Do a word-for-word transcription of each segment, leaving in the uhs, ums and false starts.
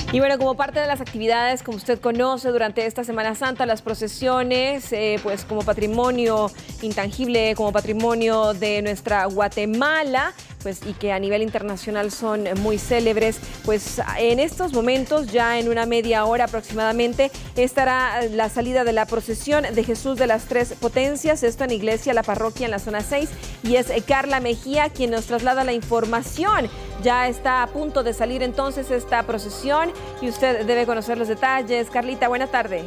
Y bueno, como parte de las actividades, como usted conoce, durante esta Semana Santa, las procesiones, eh, pues como patrimonio intangible, como patrimonio de nuestra Guatemala, pues y que a nivel internacional son muy célebres, pues en estos momentos, ya en una media hora aproximadamente, estará la salida de la procesión de Jesús de las Tres Potencias, esto en Iglesia La Parroquia en la zona seis, y es Carla Mejía quien nos traslada la información. Ya está a punto de salir entonces esta procesión y usted debe conocer los detalles. Carlita, buena tarde.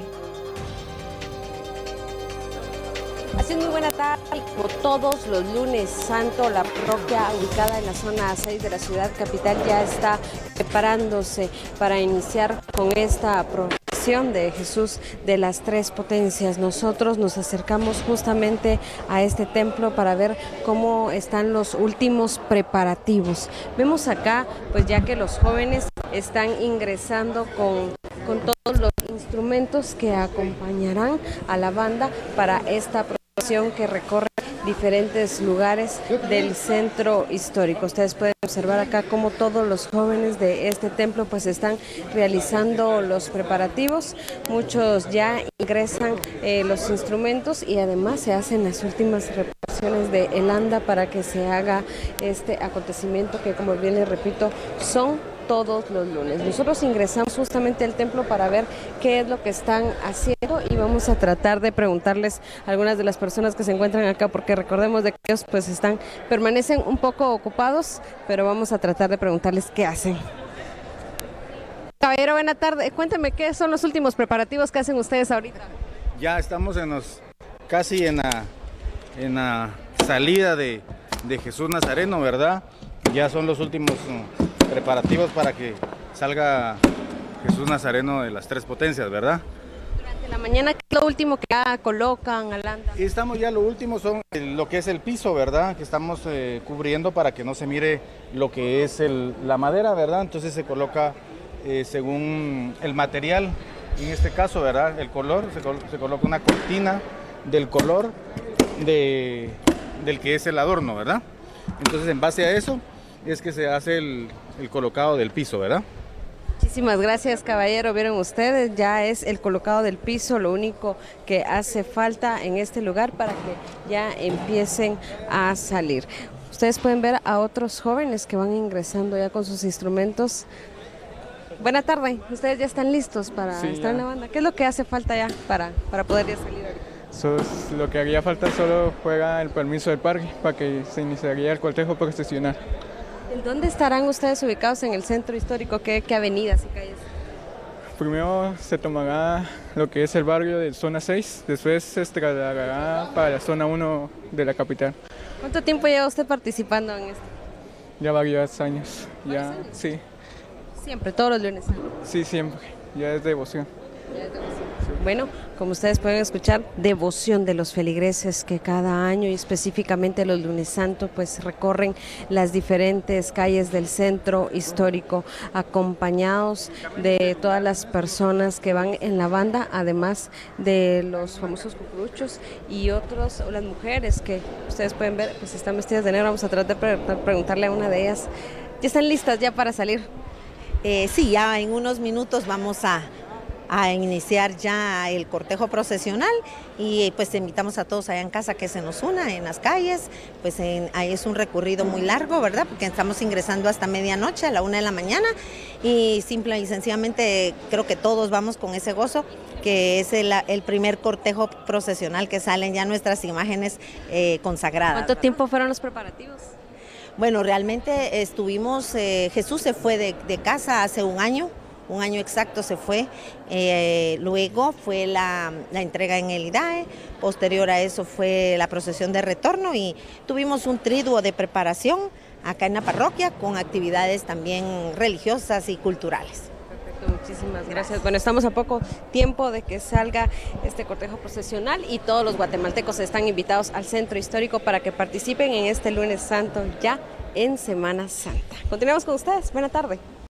Así es, muy buena tarde. Como todos los lunes santo, la parroquia ubicada en la zona seis de la ciudad capital ya está preparándose para iniciar con esta procesión de Jesús de las Tres Potencias. Nosotros nos acercamos justamente a este templo para ver cómo están los últimos preparativos. Vemos acá, pues ya que los jóvenes están ingresando con, con todos los instrumentos que acompañarán a la banda para esta procesión que recorre diferentes lugares del centro histórico. Ustedes pueden observar acá cómo todos los jóvenes de este templo pues están realizando los preparativos. Muchos ya ingresan eh, los instrumentos y además se hacen las últimas reparaciones de el anda para que se haga este acontecimiento que, como bien les repito, son todos los lunes. Nosotros ingresamos justamente al templo para ver qué es lo que están haciendo y vamos a tratar de preguntarles a algunas de las personas que se encuentran acá, porque recordemos de que ellos pues están, permanecen un poco ocupados, pero vamos a tratar de preguntarles qué hacen. Caballero, buena tarde. Cuéntame, ¿qué son los últimos preparativos que hacen ustedes ahorita? Ya estamos en los, casi en la, en la salida de, de Jesús Nazareno, ¿verdad? Ya son los últimos preparativos para que salga Jesús Nazareno de las Tres Potencias, ¿verdad? Durante la mañana, ¿qué es lo último que ya colocan al anda? Estamos ya, lo último son el, lo que es el piso, ¿verdad? Que estamos eh, cubriendo para que no se mire lo que es el, la madera, ¿verdad? Entonces se coloca eh, según el material, en este caso, ¿verdad? El color, se, col se coloca una cortina del color de, del que es el adorno, ¿verdad? Entonces, en base a eso es que se hace el, el colocado del piso, ¿verdad? Muchísimas gracias, caballero. Vieron ustedes, ya es el colocado del piso, lo único que hace falta en este lugar para que ya empiecen a salir. Ustedes pueden ver a otros jóvenes que van ingresando ya con sus instrumentos. Buena tarde, ustedes ya están listos para sí, estar ya en la banda. ¿Qué es lo que hace falta ya para, para poder ya salir ahorita? So, lo que haría falta solo fuera el permiso del parque para que se iniciaría el cortejo procesional. ¿En dónde estarán ustedes ubicados en el centro histórico? ¿Qué, qué avenidas y calles? Primero se tomará lo que es el barrio de zona seis, después se trasladará para la zona uno de la capital. ¿Cuánto tiempo lleva usted participando en esto? Ya varios años. ¿Varios ya, años? Sí. ¿Siempre, todos los lunes? Sí, siempre. Ya es devoción. Ya es devoción. Bueno, como ustedes pueden escuchar, devoción de los feligreses que cada año y específicamente los lunes santos pues recorren las diferentes calles del centro histórico acompañados de todas las personas que van en la banda, además de los famosos cucuruchos y otros, las mujeres que ustedes pueden ver pues están vestidas de negro. Vamos a tratar de pre preguntarle a una de ellas. ¿Ya están listas ya para salir? Eh, sí, ya en unos minutos vamos a a iniciar ya el cortejo procesional y pues invitamos a todos allá en casa que se nos una en las calles, pues en, ahí es un recorrido muy largo, ¿verdad? Porque estamos ingresando hasta medianoche, a la una de la mañana y simple y sencillamente creo que todos vamos con ese gozo, que es el, el primer cortejo procesional que salen ya nuestras imágenes eh, consagradas. ¿Cuánto tiempo fueron los preparativos? Bueno, realmente estuvimos, eh, Jesús se fue de, de casa hace un año, un año exacto se fue, eh, luego fue la, la entrega en el I D A E, posterior a eso fue la procesión de retorno y tuvimos un triduo de preparación acá en la parroquia con actividades también religiosas y culturales. Perfecto, muchísimas gracias. Bueno, estamos a poco tiempo de que salga este cortejo procesional y todos los guatemaltecos están invitados al centro histórico para que participen en este lunes santo ya en Semana Santa. Continuamos con ustedes, buena tarde.